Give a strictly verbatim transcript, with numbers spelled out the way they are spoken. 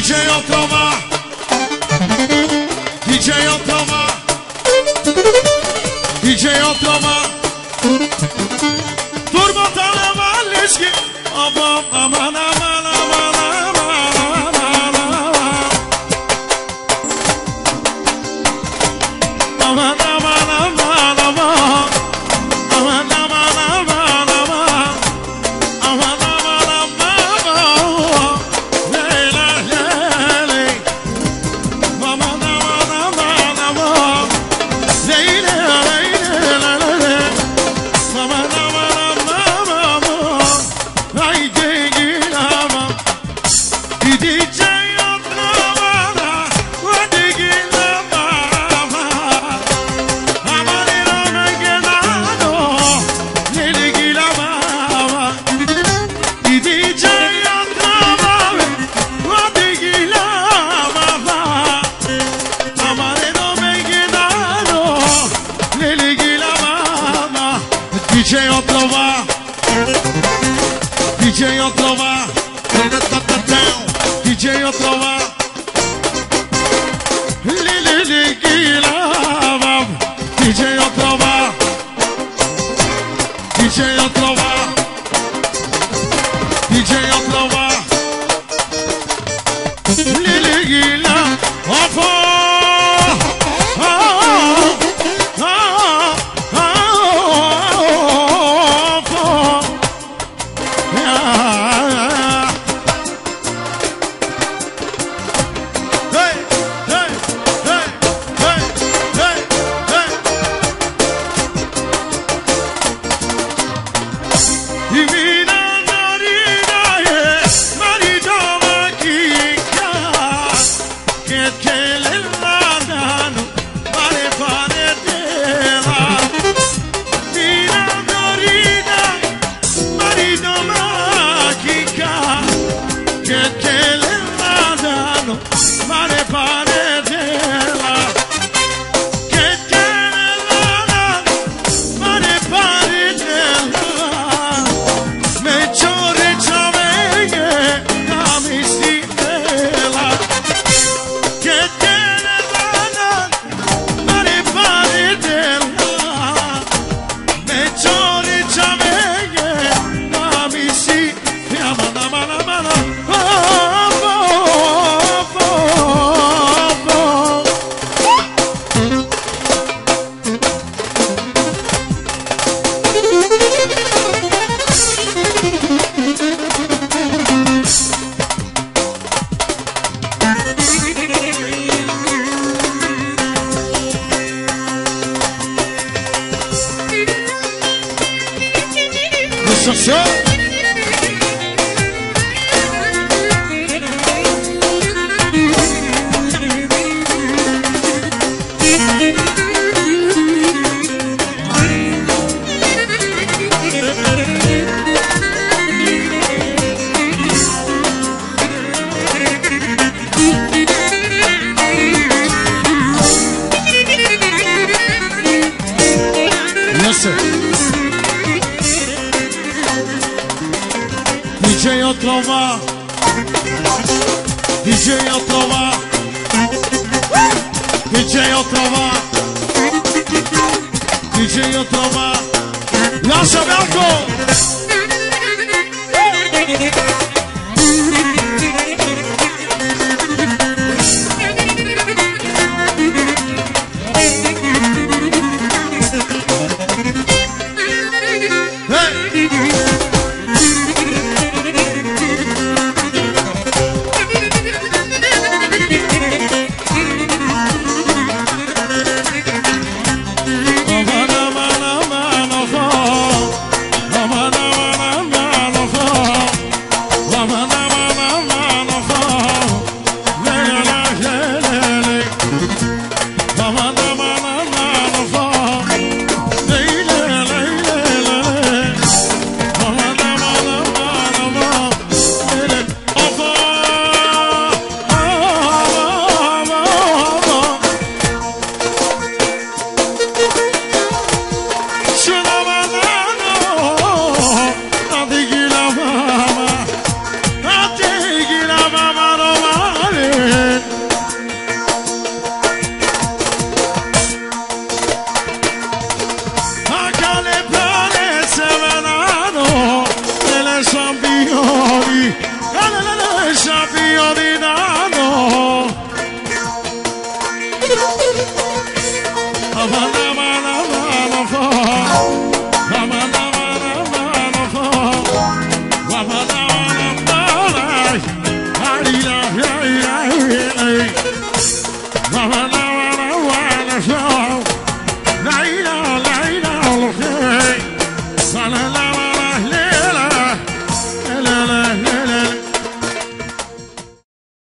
D J Otrova, D J Otrova, D J Otrova, Turbo Talavalleski, aman aman aman aman aman aman aman aman aman D J Otrova, D J Otrova, D J Otrova, Lili Gilava, D J Otrova, D J Otrova, D J Otrova, Lili Gilava. D J Otrova, D J Otrova, D J Otrova, D J Otrova, lascia Bianco! Aman aman aman aman aman aman yori la la la la shabi yori na no Havana